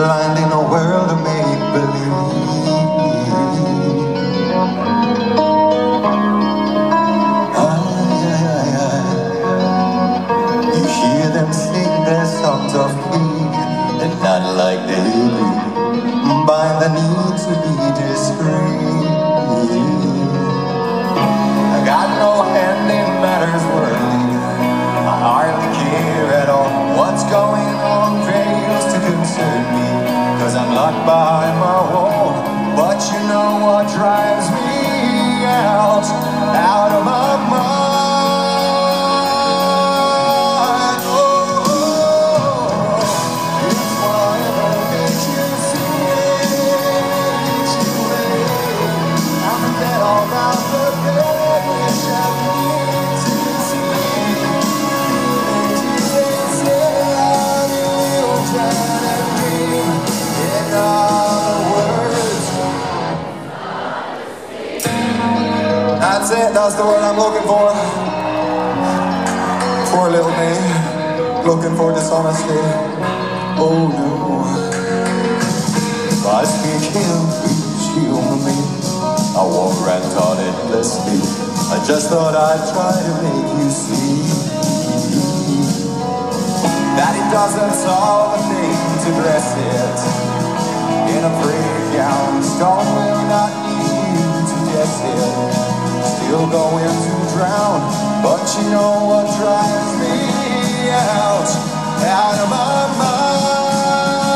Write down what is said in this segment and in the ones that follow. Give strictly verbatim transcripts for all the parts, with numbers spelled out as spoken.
blind in a world of make-believe. You hear them sing their songs of peace, and not like they do, by the need to be discreet. I got no hand in matters worldly. I hardly care at all. What's going on fails to concern me, cause I'm locked behind my wall. But you know what drives me out, out of my mind? That's it, that's the word I'm looking for. Poor little me, looking for dishonesty. Oh no. If I speak him, please humor me. I won't rant on endlessly. I just thought I'd try to make you see that it doesn't solve a thing to dress it in a pretty gown. Stone will not need you to guess it. Still going to drown, but you know what drives me out, out of my mind.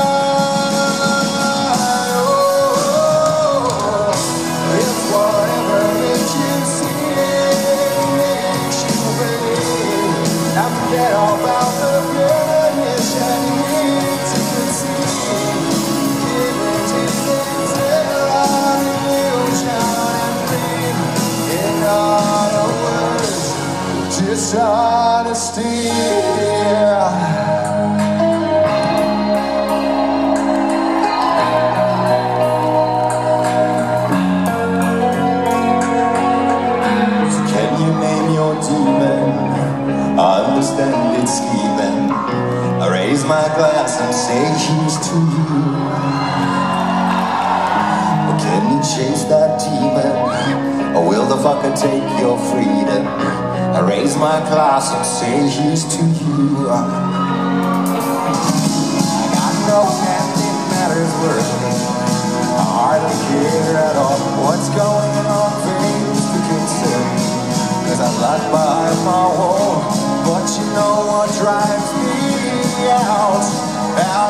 Oh, it's whatever makes you see it, makes you believe. I forget all about the goodness and need to conceive. Images there are illusion and dream. In other words, dishonesty. So can you name your demon? I understand it's scheming. I raise my glass and say here's to you. Or can you chase that demon? Or will the fucker take your freedom? I raise my glass and say here's to you. I got no hand in matters worldly. I hardly care at all. What's going on fails to concern me, cause I'm locked behind my wall. But you know what drives me out, out